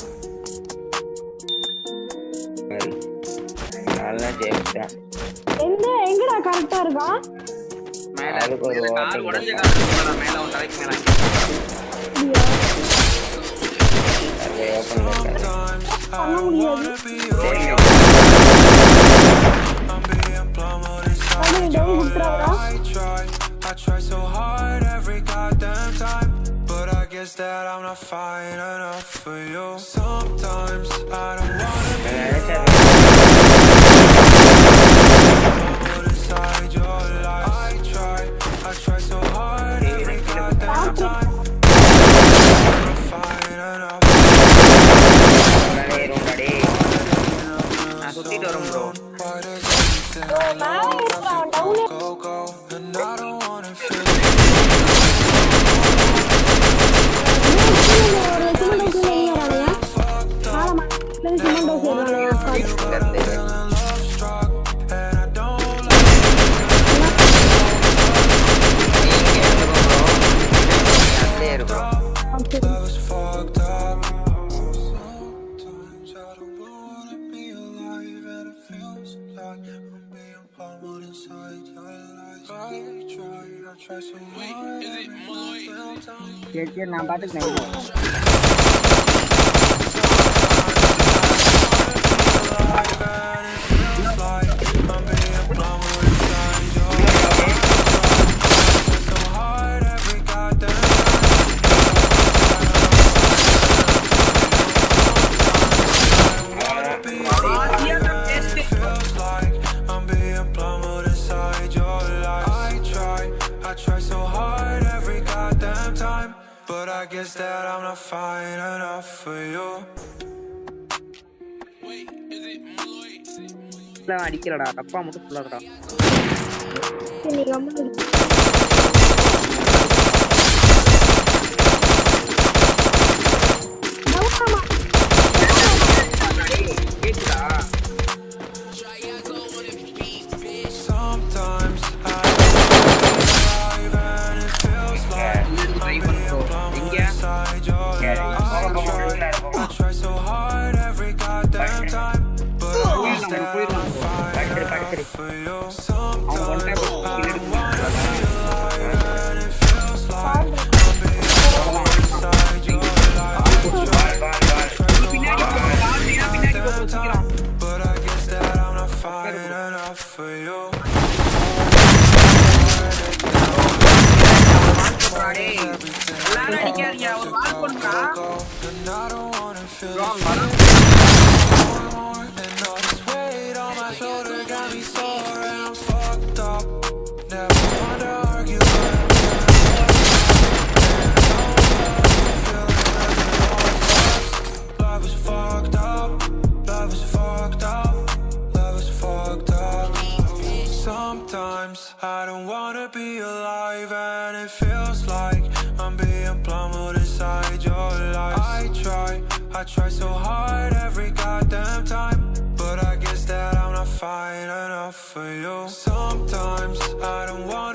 நல்லா ஜெயிச்சிட்டேன். எங்கடா கரெக்டா இருக்கா? மேல அதுக்கு ஒரு கால் ஓட்டிங் உடைஞ்ச இருக்கா? கால் இருக்குடா, மேல உன் தலைக்கு மேல அது ஓப்பன் இருக்காது. பண்ண முடியாது. சரிங்க. டவுன் குடுத்துறாடா. I try so hard every goddamn time, but I guess that I'm not fine enough for you. Sometimes I don't wanna be inside your life. I try so hard every goddamn time, I'm not fine enough. நான் சுத்திட்டு வரேன் bro. Why does everything I love have to go? And I don't wanna feel சரி நான் பாத்துக்கிறேன். I guess that I'm not fine enough for you. அடிக்கிறடா, தப்பா மட்டும் சொல்லாதடா. Sometimes I try so hard every goddamn time, but I guess that I'm not fine enough for you. Sometimes I don't wanna be alive and it feels like I'm being pulled inside your life. I try so hard every goddamn time, but I guess that I'm not fine enough for you. And I don't wanna feel more, and all this weight on my shoulder got me sore, and I'm fucked up. Never want to argue, but I'm love is fucked up, love is fucked up, love is fucked up. Sometimes I don't wanna be alive, and it feels like I'm being plummeted inside your life. I try so hard every goddamn time, but I guess that I'm not fine enough for you. Sometimes I don't want